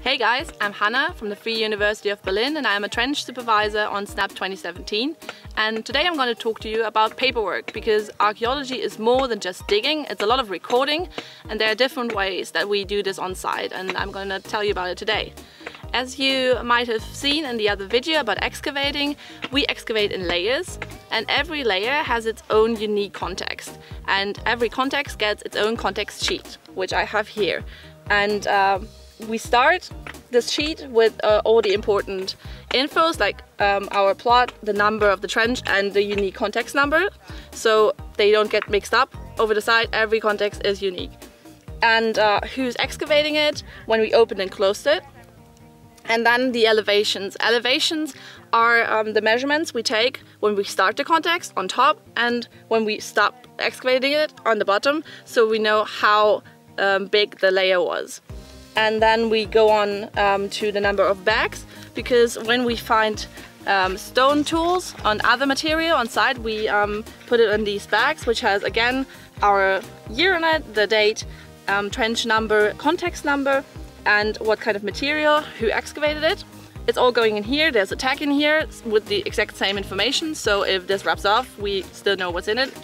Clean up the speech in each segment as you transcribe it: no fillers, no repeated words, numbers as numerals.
Hey guys, I'm Hanna from the Free University of Berlin and I'm a trench supervisor on SNAP 2017. And today I'm going to talk to you about paperwork, because archaeology is more than just digging. It's a lot of recording, and there are different ways that we do this on site, and I'm going to tell you about it today. As you might have seen in the other video about excavating, we excavate in layers, and every layer has its own unique context, and every context gets its own context sheet, which I have here. And we start this sheet with all the important infos, like our plot, the number of the trench and the unique context number, so they don't get mixed up. Over the side, every context is unique. And who's excavating it, when we opened and closed it. And then the elevations. Elevations are the measurements we take when we start the context on top and when we stop excavating it on the bottom, so we know how big the layer was. And then we go on to the number of bags, because when we find stone tools on other material on site, we put it in these bags, which has again our year on it, the date, trench number, context number, and what kind of material, who excavated it. It's all going in here. There's a tag in here with the exact same information, so if this wraps off, we still know what's in it.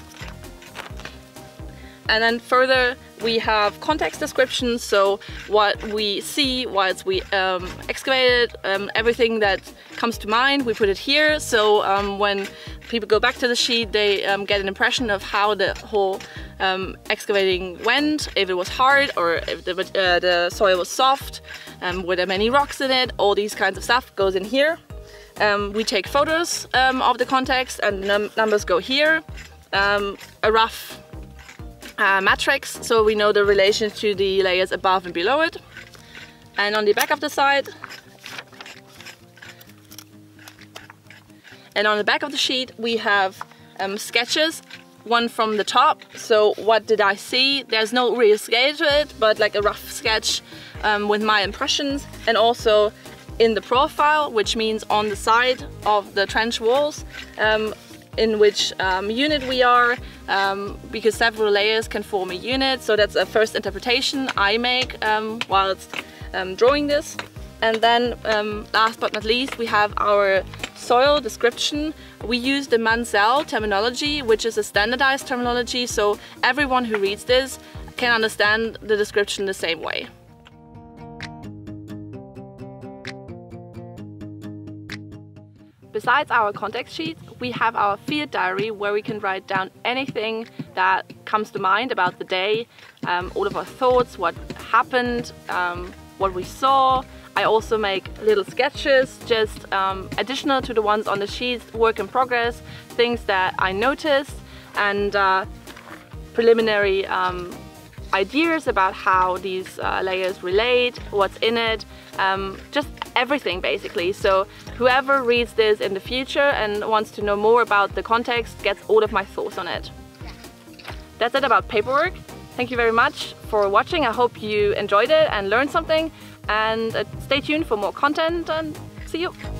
And then further we have context descriptions, so what we see whilst we excavate it, everything that comes to mind, we put it here. So when people go back to the sheet, they get an impression of how the whole excavating went, if it was hard or if the soil was soft, were there many rocks in it, all these kinds of stuff goes in here. We take photos of the context and the numbers go here. A rough matrix, so we know the relation to the layers above and below it. And on the back of the side, and on the back of the sheet, we have sketches, one from the top, so what did I see? There's no real scale to it, but like a rough sketch with my impressions, and also in the profile, which means on the side of the trench walls, in which unit we are, because several layers can form a unit, so that's a first interpretation I make whilst drawing this. And then last but not least, we have our soil description. We use the Munsell terminology, which is a standardized terminology, so everyone who reads this can understand the description the same way. Besides our context sheet, we have our field diary, where we can write down anything that comes to mind about the day, all of our thoughts, what happened, what we saw. I also make little sketches, just additional to the ones on the sheets, work in progress, things that I noticed, and preliminary ideas about how these layers relate, what's in it, just everything basically. So whoever reads this in the future and wants to know more about the context gets all of my thoughts on it. That's it about paperwork. Thank you very much for watching. I hope you enjoyed it and learned something, and stay tuned for more content, and see you!